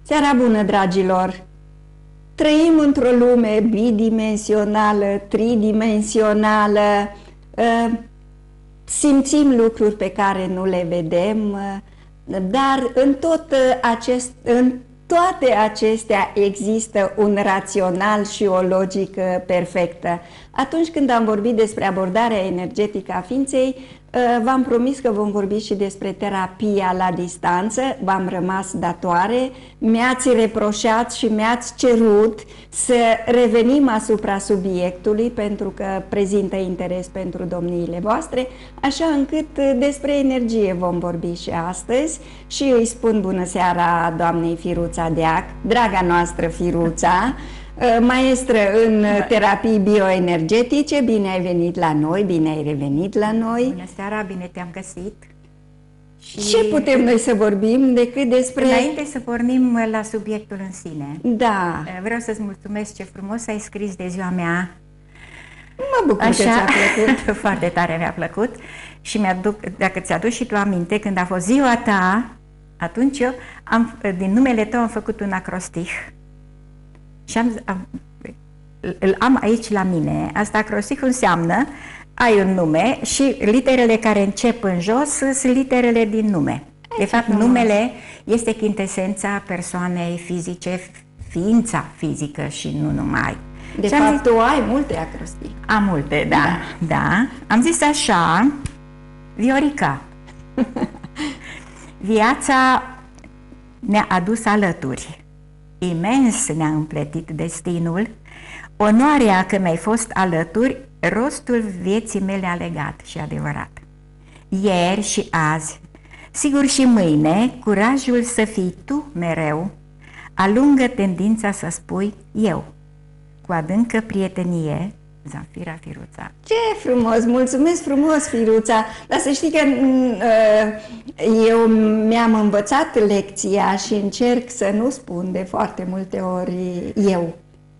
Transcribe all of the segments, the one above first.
Seara bună, dragilor! Trăim într-o lume bidimensională, tridimensională, simțim lucruri pe care nu le vedem, dar în toate acestea există un rațional și o logică perfectă. Atunci când am vorbit despre abordarea energetică a ființei, v-am promis că vom vorbi și despre terapia la distanță, v-am rămas datoare, mi-ați reproșat și mi-ați cerut să revenim asupra subiectului pentru că prezintă interes pentru domniile voastre, așa încât despre energie vom vorbi și astăzi și îi spun bună seara doamnei Firuța Deac, draga noastră Firuța, maestră în terapii bioenergetice. Bine ai venit la noi, bine ai revenit la noi. Bună seara, bine te-am găsit. Și ce putem noi să vorbim decât despre... Înainte să pornim la subiectul în sine, da, vreau să-ți mulțumesc, ce frumos ai scris de ziua mea. Mă bucur că ți-a plăcut. Foarte tare mi-a plăcut. Și dacă ți-aduci și tu aminte, când a fost ziua ta, atunci eu din numele tău am făcut un acrostih. Și îl am aici la mine. Asta acrostihul înseamnă, ai un nume și literele care încep în jos sunt literele din nume. De fapt, numele este chintesența persoanei fizice, ființa fizică și nu numai. De fapt, tu ai multe acrostihi. Am multe, da. Am zis așa, Viorica, viața ne-a adus alături. Imens ne-a împletit destinul, onoarea că mi-ai fost alături, rostul vieții mele a legat și adevărat. Ieri și azi, sigur și mâine, curajul să fii tu mereu, alungă tendința să spui eu, cu adâncă prietenie, Zanfira Firuța. Ce frumos, mulțumesc frumos, Firuța, dar să știi că eu mi-am învățat lecția și încerc să nu spun de foarte multe ori eu.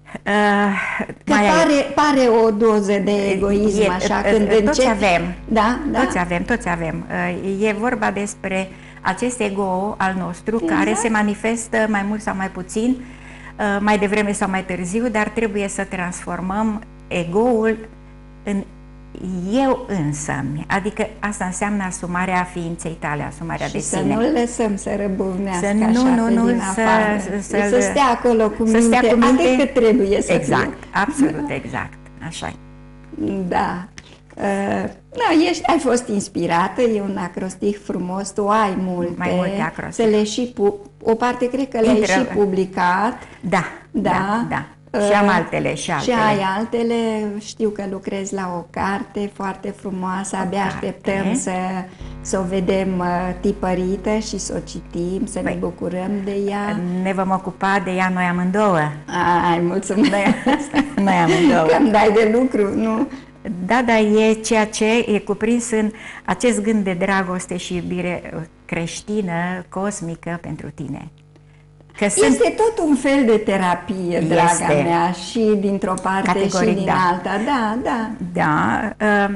Că pare o doză de egoism, așa, când toți încep... avem, da? Toți avem. E vorba despre acest ego al nostru, care se manifestă mai mult sau mai puțin, mai devreme sau mai târziu, dar trebuie să transformăm ego-ul în eu însămi, adică asta înseamnă asumarea ființei tale, asumarea de sine. Și să nu-l lăsăm să răbuvnească așa din afară, să stea acolo cu minte, atât cât trebuie să fie. Absolut, exact, așa. Da. Ai fost inspirată, e un acrostih frumos, tu ai multe. Mai multe acrostihi. O parte cred că le-ai și publicat. Da. Și am altele și altele. Și ai altele, știu că lucrezi la o carte foarte frumoasă, abia așteptăm să o vedem tipărită și să o citim, să ne bucurăm de ea. Ne vom ocupa de ea noi amândouă. Ai, mulțumesc! Noi amândouă. Că îmi dai de lucru, nu? Da, e ceea ce e cuprins în acest gând de dragoste și iubire creștină, cosmică pentru tine. Este tot un fel de terapie, draga mea, și dintr-o parte categoric, și din alta. Da.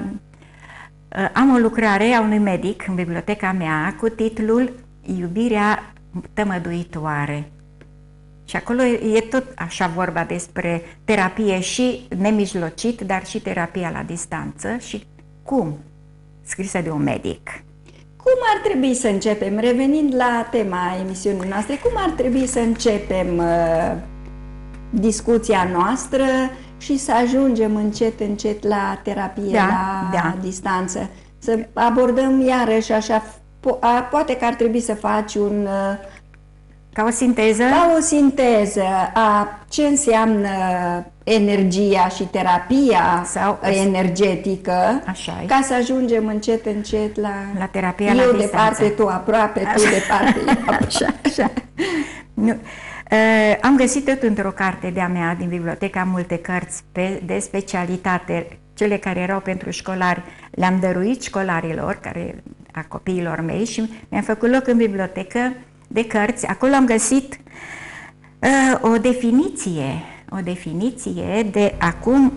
Am o lucrare a unui medic în biblioteca mea cu titlul Iubirea tămăduitoare. Și acolo e tot așa vorba despre terapie și nemijlocit, dar și terapia la distanță și cum, scrisă de un medic. Cum ar trebui să începem, revenind la tema emisiunii noastre, cum ar trebui să începem discuția noastră și să ajungem încet la terapie la distanță? Să abordăm iarăși așa, poate că ar trebui să faci ca o sinteză? Ca o sinteză a ce înseamnă energia și terapia energetică, ca să ajungem încet la terapia eu la departe, tu aproape, tu departe, așa. Am găsit tot într-o carte de-a mea din bibliotecă, am multe cărți de specialitate, cele care erau pentru școlari, le-am dăruit școlarilor, a copiilor mei, și mi-am făcut loc în bibliotecă de cărți. Acolo am găsit o definiție de acum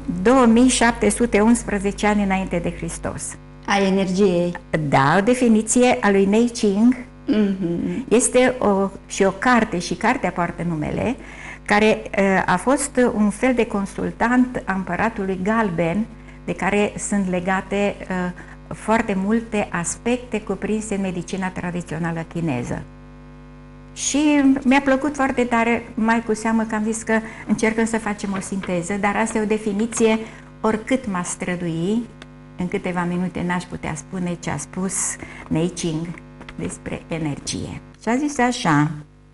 2711 ani înainte de Hristos. A energiei. Da, o definiție a lui Nei Ching, Este și o carte, și cartea poartă numele, care a fost un fel de consultant a împăratului Galben, de care sunt legate foarte multe aspecte cuprinse în medicina tradițională chineză. Și mi-a plăcut foarte tare, mai cu seamă că am zis că încercăm să facem o sinteză, dar asta e o definiție, oricât m-a strădui, în câteva minute n-aș putea spune ce a spus Nei Ching despre energie. Și a zis așa: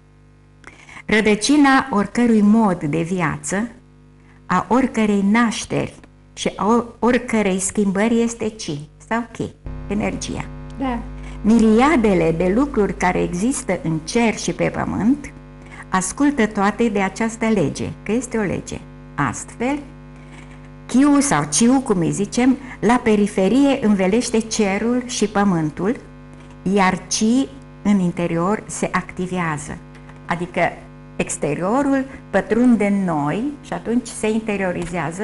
rădăcina oricărui mod de viață, a oricărei nașteri și a oricărei schimbări este chi sau chi, energia. Da. Miriadele de lucruri care există în cer și pe pământ ascultă toate de această lege, că este o lege. Astfel, chiu sau ciu, cum îi zicem, la periferie învelește cerul și pământul, iar ci în interior se activează. Adică exteriorul pătrunde în noi și atunci se interiorizează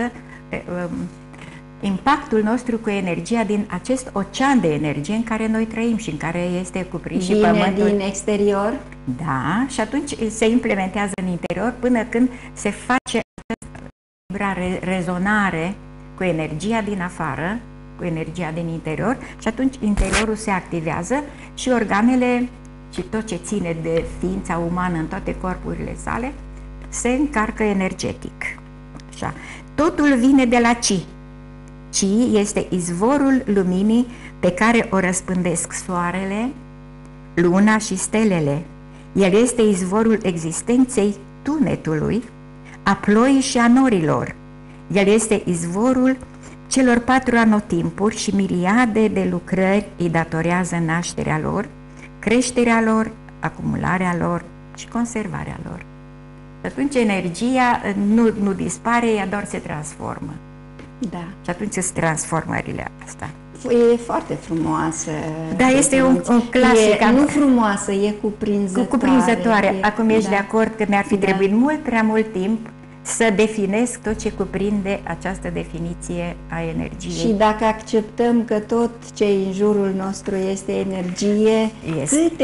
impactul nostru cu energia din acest ocean de energie în care noi trăim și în care este cuprins și pământul. Din exterior? Da, și atunci se implementează în interior până când se face această rezonare cu energia din afară, cu energia din interior, și atunci interiorul se activează și organele și tot ce ține de ființa umană în toate corpurile sale se încarcă energetic. Așa. Totul vine de la Chi. Chi este izvorul luminii pe care o răspândesc soarele, luna și stelele. El este izvorul existenței tunetului, a ploii și a norilor. El este izvorul celor 4 anotimpuri și miriade de lucrări îi datorează nașterea lor, creșterea lor, acumularea lor și conservarea lor. Atunci energia nu dispare, ea doar se transformă. Da. Și atunci sunt transformările astea. E foarte frumoasă. Da, este un clasic. Nu frumoasă, e cuprinzătoare. Cuprinzătoare. Acum ești de acord că mi-ar fi trebuit mult prea mult timp să definesc tot ce cuprinde această definiție a energiei. Și dacă acceptăm că tot ce în jurul nostru este energie, câte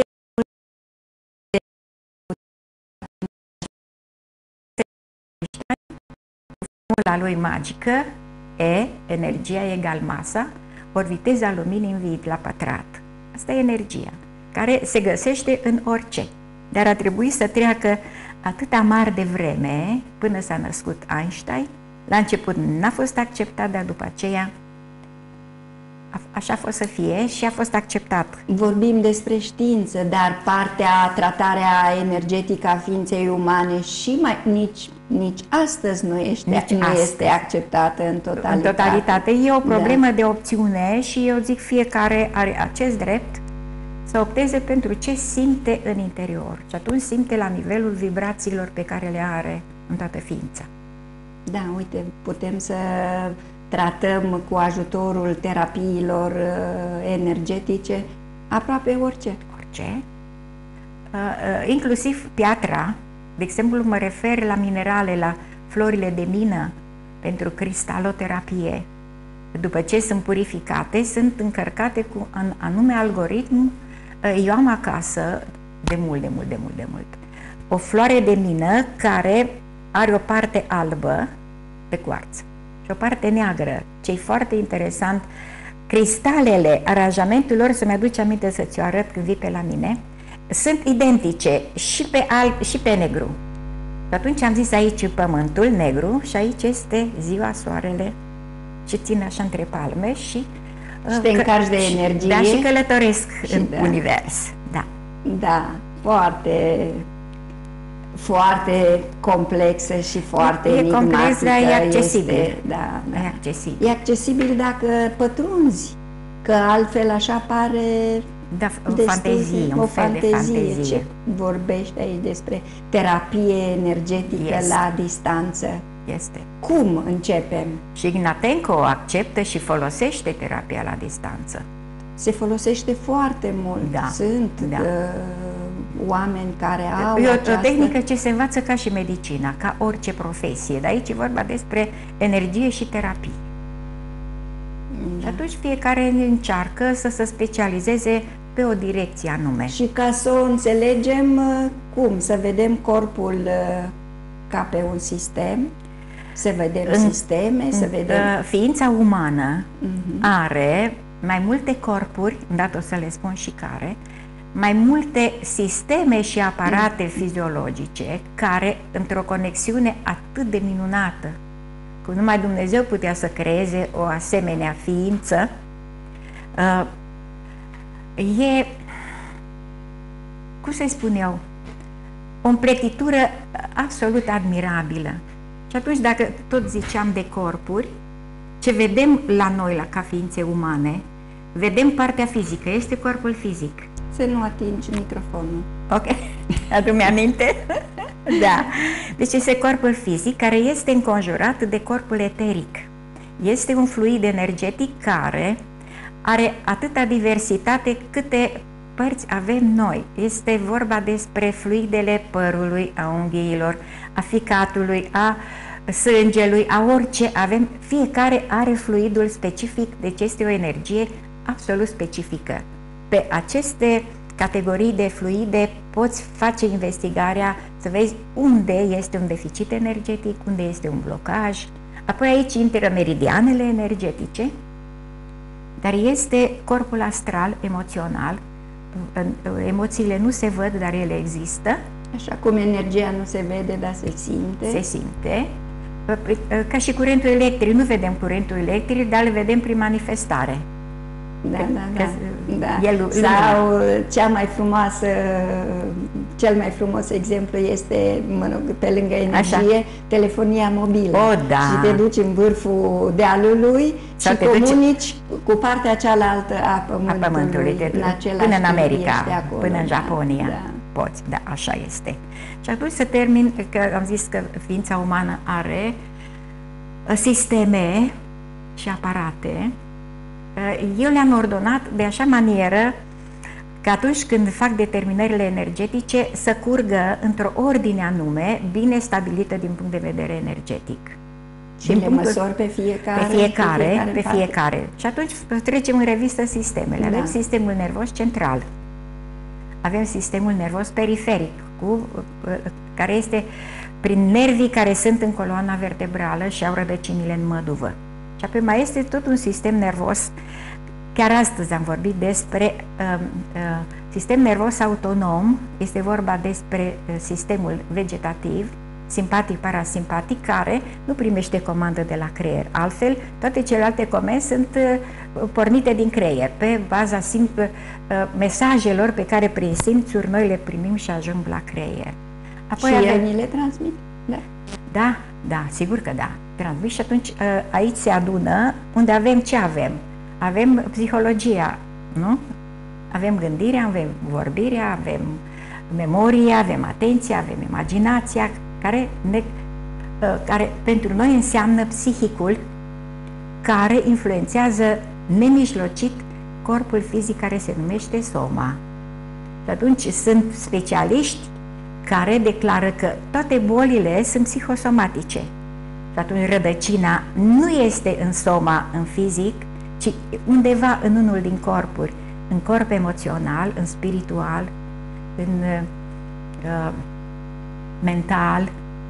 formula lui magică E, energia egal masa, ori viteza luminii în vid la pătrat. Asta e energia, care se găsește în orice. Dar a trebuit să treacă atâta mare de vreme până s-a născut Einstein. La început n-a fost acceptat, dar după aceea așa a fost să fie și a fost acceptat. Vorbim despre știință, dar tratarea energetică a ființei umane și nici astăzi nu este acceptată în totalitate. În totalitate. E o problemă de opțiune și eu zic fiecare are acest drept să opteze pentru ce simte în interior. Și atunci simte la nivelul vibrațiilor pe care le are în toată ființa. Da, uite, putem să tratăm cu ajutorul terapiilor energetice aproape orice. Orice. Inclusiv piatra. De exemplu, mă refer la minerale, la florile de mină pentru cristaloterapie. După ce sunt purificate, sunt încărcate cu un anume algoritm. Eu am acasă, de mult, o floare de mină care are o parte albă de cuarț și o parte neagră. Ce-i foarte interesant, cristalele, aranjamentul lor, să-mi aduce aminte să ți-o arăt când vii pe la mine, sunt identice și pe alb și pe negru. Și atunci am zis, aici pământul negru și aici este ziua, soarele, și țin așa între palme și te încarci de energie. Da, și călătoresc în univers. Da. Da, foarte complexă și foarte enigmatică. Complex, dar e accesibil. E accesibil. E accesibil dacă pătrunzi, că altfel așa pare o fantezie. Ce vorbești aici despre terapie energetică la distanță? Este. Cum începem? Și Ignatenko acceptă și folosește terapia la distanță. Se folosește foarte mult. Sunt oameni care au o tehnică ce se învață ca și medicina, ca orice profesie. Dar aici e vorba despre energie și terapie. Și atunci fiecare încearcă să se specializeze pe o direcție anume. Și ca să o înțelegem, cum? Să vedem corpul ca pe un sistem, să vedem sisteme, să vedem... Ființa umană are mai multe corpuri, îndată o să le spun și care, mai multe sisteme și aparate fiziologice care, într-o conexiune atât de minunată, cum numai Dumnezeu putea să creeze o asemenea ființă, e, cum să-i spun eu, o împletitură absolut admirabilă. Și atunci, dacă tot ziceam de corpuri, ce vedem la noi, ca ființe umane, vedem partea fizică, este corpul fizic. Să nu atingi microfonul. Ok, adu-mi aminte? Da. Deci este corpul fizic care este înconjurat de corpul eteric. Este un fluid energetic care are atâta diversitate câte părți avem noi. Este vorba despre fluidele părului, a unghiilor, a ficatului, a sângelui, a orice avem. Fiecare are fluidul specific, deci este o energie absolut specifică. Pe aceste categorii de fluide poți face investigarea să vezi unde este un deficit energetic, unde este un blocaj. Apoi aici intră meridianele energetice, dar este corpul astral, emoțional. Emoțiile nu se văd, dar ele există. Așa cum energia nu se vede, dar se simte. Se simte. Ca și curentul electric, nu vedem curentul electric, dar îl vedem prin manifestare. Da. Sau cea mai frumoasă, cel mai frumos exemplu este, pe lângă energie, telefonia mobilă. Da. Și te duci în vârful dealului și comunici cu partea cealaltă a Pământului. Până în America, până în Japonia. Poți, da, așa este. Și atunci să termin, că am zis că ființa umană are sisteme și aparate. Eu le-am ordonat de așa manieră că atunci când fac determinările energetice să curgă într-o ordine anume, bine stabilită din punct de vedere energetic. Și le măsori pe fiecare? Pe fiecare. Și atunci trecem în revistă sistemele. Avem sistemul nervos central, avem sistemul nervos periferic, care este prin nervii care sunt în coloana vertebrală și au rădăcinile în măduvă. Și apoi mai este tot un sistem nervos, chiar astăzi am vorbit despre sistem nervos autonom, este vorba despre sistemul vegetativ, simpatic-parasimpatic, care nu primește comandă de la creier. Altfel, toate celelalte comenzi sunt pornite din creier, pe baza mesajelor pe care prin simțuri noi le primim și ajung la creier. Apoi și el ni le transmit? Da. Da, sigur că da. Transmit și atunci aici se adună unde avem ce avem. Avem psihologia, nu? Avem gândirea, avem vorbirea, avem memoria, avem atenția, avem imaginația, care pentru noi înseamnă psihicul, care influențează nemijlocit corpul fizic care se numește soma. Și atunci sunt specialiști care declară că toate bolile sunt psihosomatice. Și atunci rădăcina nu este în soma, în fizic, ci undeva în unul din corpuri, în corp emoțional, în spiritual, în mental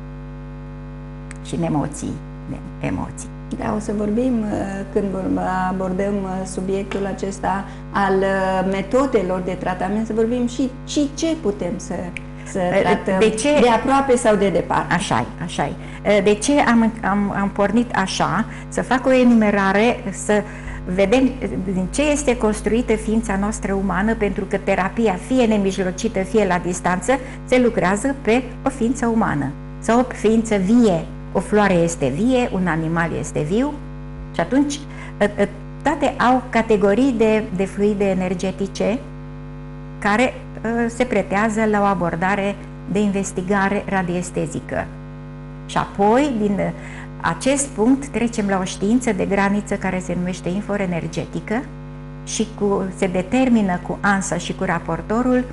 și în emoții. Da, o să vorbim când abordăm subiectul acesta al metodelor de tratament, să vorbim și ce putem să tratăm, de aproape sau de departe. Așa-i. De ce am pornit așa? Să fac o enumerare, să vedem din ce este construită ființa noastră umană, pentru că terapia, fie nemijlocită, fie la distanță, se lucrează pe o ființă umană sau o ființă vie. O floare este vie, un animal este viu și atunci toate au categorii de fluide energetice care se pretează la o abordare de investigare radiestezică. Și apoi, din acest punct, trecem la o știință de graniță care se numește inforenergetică și se determină cu ANSA și cu raportorul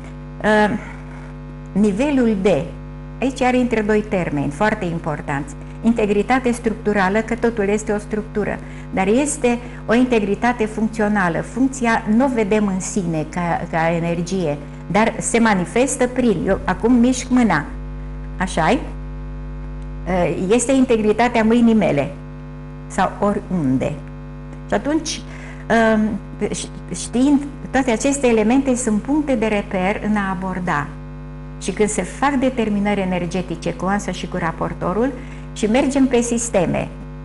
nivelul de. Aici are între doi termeni foarte importanți. integritate structurală, că totul este o structură, dar este o integritate funcțională. Funcția nu o vedem în sine ca energie, dar se manifestă prin, eu acum mișc mâna, așa-i? Este integritatea mâinii mele sau oriunde. Și atunci, știind toate aceste elemente, sunt puncte de reper în a aborda. Și când se fac determinări energetice cu ANSA și cu raportorul și mergem pe sisteme,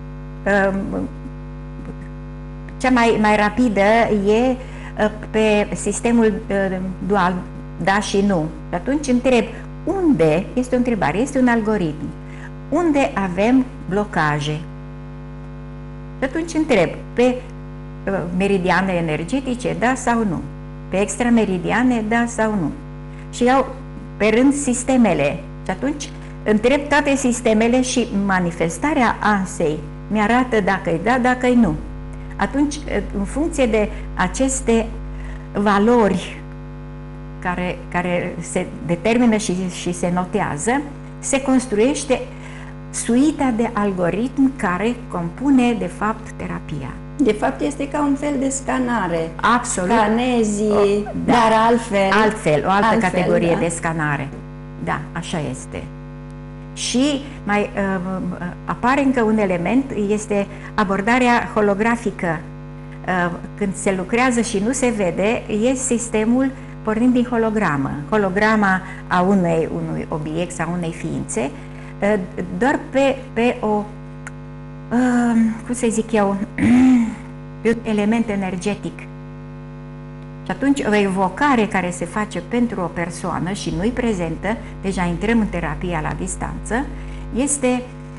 cea mai rapidă e pe sistemul dual, da și nu. Și atunci întreb, unde, este o întrebare, este un algoritm, unde avem blocaje? Și atunci întreb, pe meridiane energetice, da sau nu? Pe extrameridiane, da sau nu? Și iau pe rând sistemele. Și atunci întreb toate sistemele și manifestarea ANSEI mi-arată dacă-i da, dacă-i nu. Atunci, în funcție de aceste valori care se determină și se notează, se construiește suita de algoritmi care compune, de fapt, terapia. De fapt, este ca un fel de scanare. Absolut. Scanezi, da. dar altfel. O altă altfel, categorie da. de scanare. Da, așa este. Și mai apare încă un element, este abordarea holografică. Când se lucrează și nu se vede, e sistemul pornind din hologramă. Holograma a unui obiect sau unei ființe, doar pe o, cum să zic eu, un element energetic. Și atunci o evocare care se face pentru o persoană și nu-i prezentă, deja intrăm în terapia la distanță, este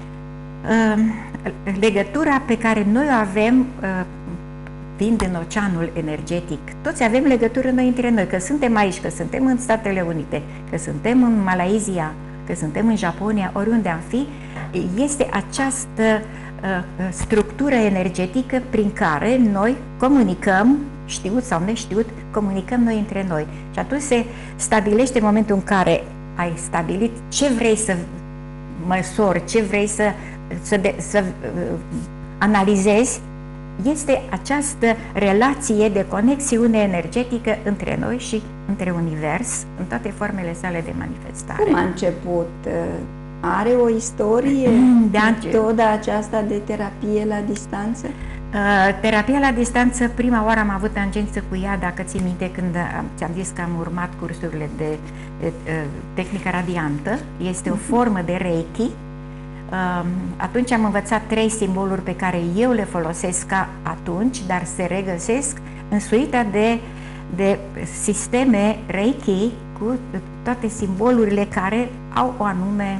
legătura pe care noi o avem fiind în oceanul energetic. Toți avem legătură noi între noi, că suntem aici, că suntem în Statele Unite, că suntem în Malaysia, că suntem în Japonia, oriunde am fi, este această structură energetică prin care noi comunicăm, știut sau neștiut, comunicăm noi între noi. Și atunci se stabilește în momentul în care ai stabilit ce vrei să măsori, ce vrei să analizezi, este această relație de conexiune energetică între noi și între univers, în toate formele sale de manifestare. Cum a început? Are o istorie metoda aceasta de terapie la distanță? Terapia la distanță, prima oară am avut tangență cu ea, dacă ții minte, când ți-am zis că am urmat cursurile de tehnică radiantă. Este o formă de Reiki. Atunci am învățat 3 simboluri pe care eu le folosesc ca atunci, dar se regăsesc în suita de sisteme Reiki cu toate simbolurile care au o anume,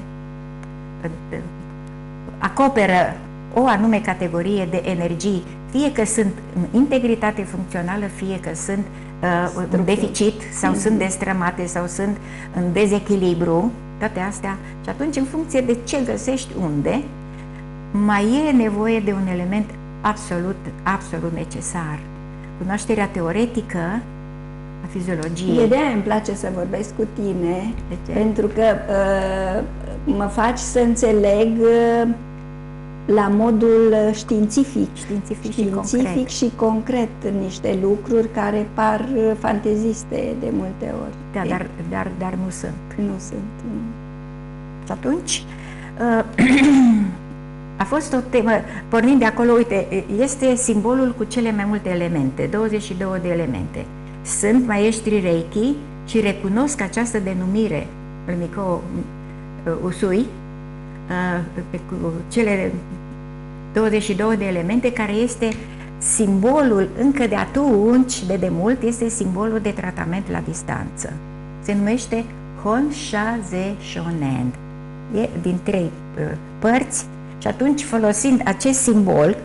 acoperă o anume categorie de energii, fie că sunt în integritate funcțională, fie că sunt în deficit sau sunt destrămate sau sunt în dezechilibru, toate astea. Și atunci, în funcție de ce găsești unde, mai e nevoie de un element absolut necesar. Cunoașterea teoretică a fiziologiei. De-aia îmi place să vorbesc cu tine, pentru că mă faci să înțeleg la modul științific și concret niște lucruri care par fanteziste de multe ori. Da, dar nu sunt. Nu sunt. Și atunci a fost o temă, pornind de acolo, uite, este simbolul cu cele mai multe elemente, 22 de elemente. Sunt maestri Reiki și recunosc această denumire, Miko Usui, cu cele 22 de elemente, care este simbolul încă de atunci, de demult, este simbolul de tratament la distanță. Se numește Honsha-ze Shonen. E din 3 părți și atunci, folosind acest simbol,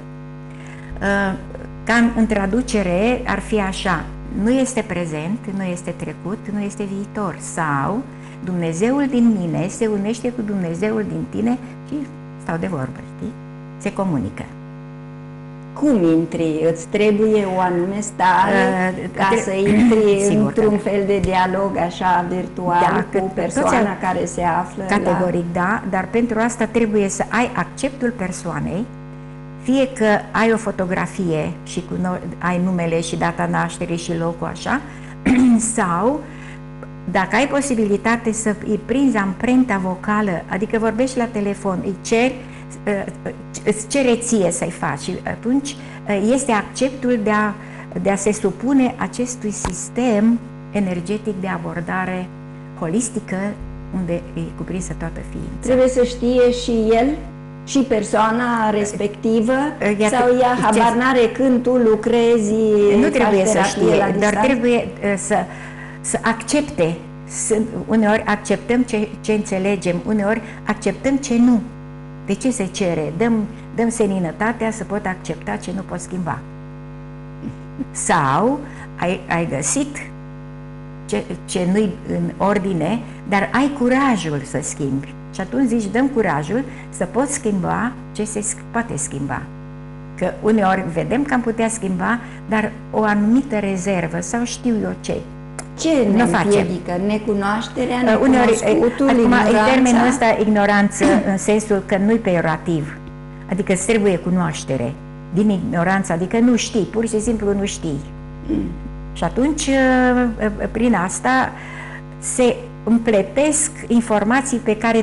ca în traducere ar fi așa: nu este prezent, nu este trecut, nu este viitor, sau Dumnezeul din mine se unește cu Dumnezeul din tine și stau de vorbă, știi? Se comunică. Cum intri? Îți trebuie o anume stare ca să intri într-un fel de dialog așa virtual cu persoana care se află? Categoric, da, dar pentru asta trebuie să ai acceptul persoanei, fie că ai o fotografie și ai numele și data nașterii și locul așa, sau dacă ai posibilitate să îi prinzi amprenta vocală, adică vorbești la telefon, îți cere ție să-i faci și atunci este acceptul de a se supune acestui sistem energetic de abordare holistică unde e cuprinsă toată ființa. Trebuie să știe și el și persoana respectivă sau ea habar n-are când tu lucrezi? Nu trebuie să știe, dar trebuie să accepte. Uneori acceptăm ce înțelegem, uneori acceptăm ce nu. De ce se cere? Dăm seninătatea să pot accepta ce nu pot schimba. Sau ai găsit ce nu-i în ordine, dar ai curajul să schimbi. Și atunci zici, dăm curajul să poți schimba ce se poate schimba. Că uneori vedem că am putea schimba, dar o anumită rezervă sau știu eu ce. Ce ne împiedică? Necunoașterea, necunoscutul, ignoranța? În termenul ăsta, ignoranță în sensul că nu-i peiorativ. Adică îți trebuie cunoaștere. Din ignoranță, adică nu știi, pur și simplu nu știi. Și atunci, prin asta, se împletesc informații pe care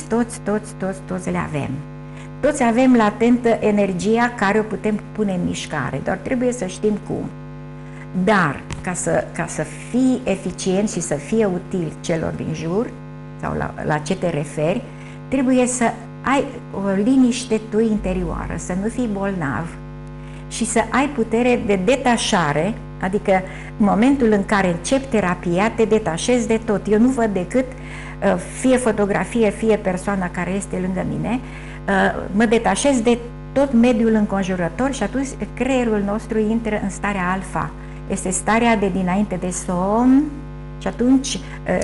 toți le avem. Toți avem latentă energia care o putem pune în mișcare, doar trebuie să știm cum. Dar, ca să fii eficient și să fie util celor din jur, sau la ce te referi, trebuie să ai o liniște tu interioară, să nu fii bolnav și să ai putere de detașare, adică în momentul în care începi terapia, te detașezi de tot. Eu nu văd decât fie fotografie, fie persoana care este lângă mine, mă detașez de tot mediul înconjurător și atunci creierul nostru intră în starea alfa. Este starea de dinainte de somn și atunci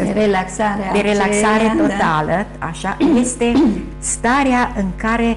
de relaxare totală, așa, este starea în care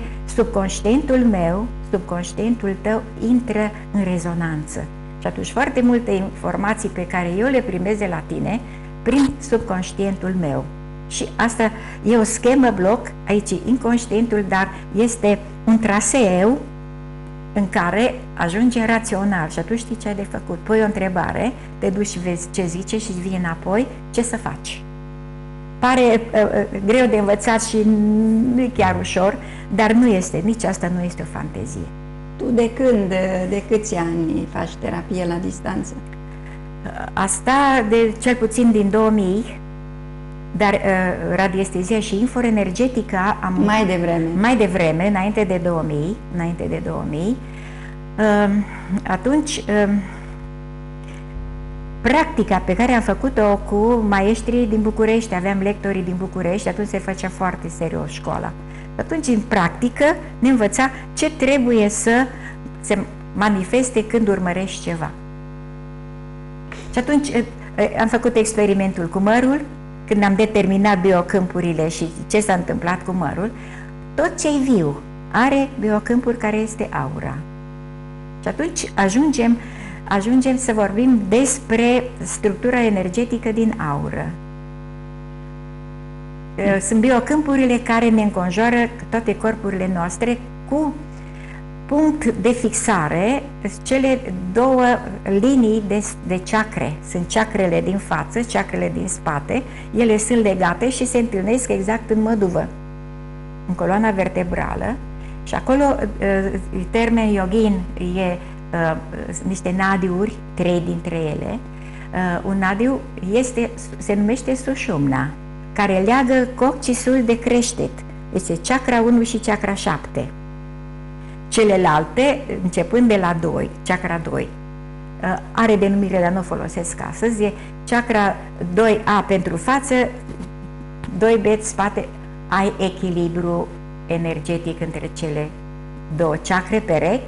subconștientul tău intră în rezonanță. Și atunci foarte multe informații pe care eu le primez de la tine prin subconștientul meu. Și asta e o schemă bloc, aici inconștientul, dar este un traseu în care ajunge rațional și atunci știi ce ai de făcut. Pui o întrebare, te duci și vezi ce zice și vii înapoi, ce să faci. Pare greu de învățat și nu e chiar ușor, dar nu este, nici asta nu este o fantezie. Tu de câți ani faci terapie la distanță? Asta de cel puțin din 2000, dar radiestezia și inforenergetica am mai devreme, înainte de 2000. Atunci practica pe care am făcut-o cu maestrii din București, aveam lectorii din București, atunci se făcea foarte serios școala. Atunci, în practică, ne învăța ce trebuie să se manifeste când urmărești ceva. Și atunci am făcut experimentul cu mărul, când am determinat biocâmpurile și ce s-a întâmplat cu mărul. Tot ce-i viu are biocâmpuri care este aura. Și atunci ajungem să vorbim despre structura energetică din aură. Sunt biocâmpurile care ne înconjoară toate corpurile noastre cu punct de fixare, cele două linii de chakre. Sunt chakrele din față, chakrele din spate, ele sunt legate și se întâlnesc exact în măduvă, în coloana vertebrală și acolo, termen yogin, niște nadiuri, 3 dintre ele. Un nadiu se numește Sushumna, care leagă coccisul de creștet. Este chakra 1 și chakra 7. Celelalte, începând de la 2, chakra 2, are denumire, dar nu o folosesc astăzi, e chakra 2A pentru față, 2B spate, ai echilibru energetic între cele două chakre, perechi.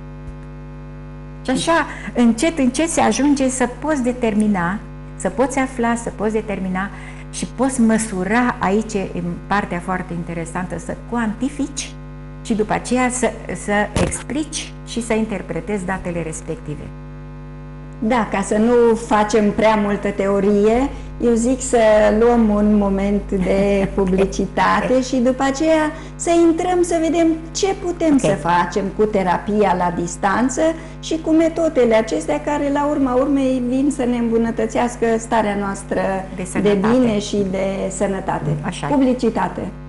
Și așa, încet se ajunge să poți determina, să poți afla, să poți determina și poți măsura, aici e partea foarte interesantă, să cuantifici și după aceea să explici și să interpretez datele respective. Da, ca să nu facem prea multă teorie, eu zic să luăm un moment de publicitate și după aceea să intrăm să vedem ce putem să facem cu terapia la distanță și cu metodele acestea care la urma urmei vin să ne îmbunătățească starea noastră de bine și de sănătate. Așa. Publicitate.